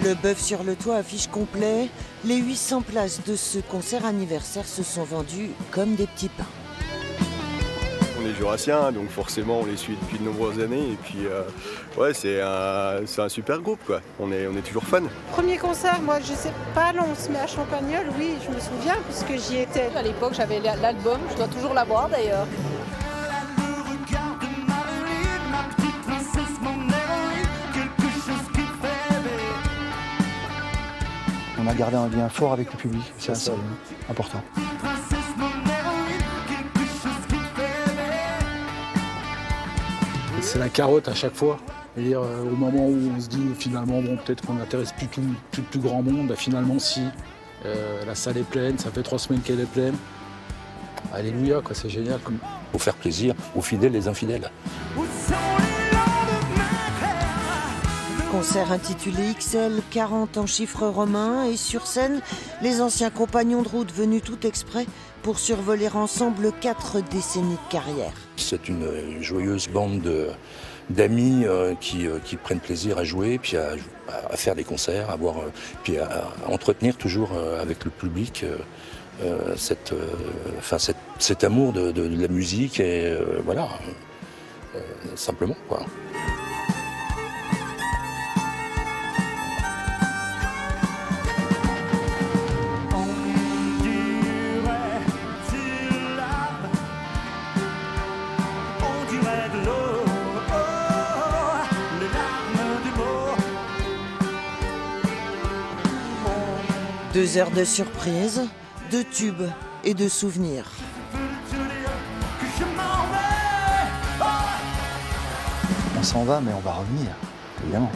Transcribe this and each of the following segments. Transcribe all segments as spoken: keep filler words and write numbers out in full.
Le bœuf sur le toit affiche complet. Les huit cents places de ce concert anniversaire se sont vendues comme des petits pains. On est jurassiens, donc forcément on les suit depuis de nombreuses années. Et puis euh, ouais, c'est un, c'est un super groupe, quoi. On est, on est toujours fans. Premier concert, moi je sais pas, non, on se met à Champagnole, oui, je me souviens, puisque j'y étais. À l'époque, j'avais l'album, je dois toujours l'avoir d'ailleurs. On a gardé un lien fort avec le public, c'est ça, important. C'est la carotte à chaque fois. C'est-à-dire, euh, au moment où on se dit finalement, bon, peut-être qu'on n'intéresse plus tout, tout le plus grand monde, bah, finalement si. Euh, la salle est pleine, ça fait trois semaines qu'elle est pleine. Alléluia, quoi, c'est génial. Quoi. Pour faire plaisir aux fidèles et les infidèles. Concert intitulé X L, quarante en chiffres romains, et sur scène, les anciens compagnons de route venus tout exprès pour survoler ensemble quatre décennies de carrière. C'est une joyeuse bande de, d'amis euh, qui, euh, qui prennent plaisir à jouer, puis à, à faire des concerts, à avoir, euh, puis à, à entretenir toujours euh, avec le public euh, euh, cette, euh, enfin, cette, cet amour de, de, de la musique, et euh, voilà, euh, simplement, quoi. Deux heures de surprise, de tubes et de souvenirs. On s'en va, mais on va revenir, évidemment.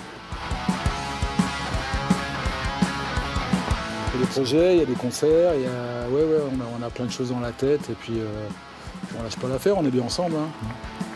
Il y a des projets, il y a des concerts, il y a... Ouais, ouais, on a, on a plein de choses dans la tête, et puis, euh, puis on lâche pas l'affaire, on est bien ensemble. Hein.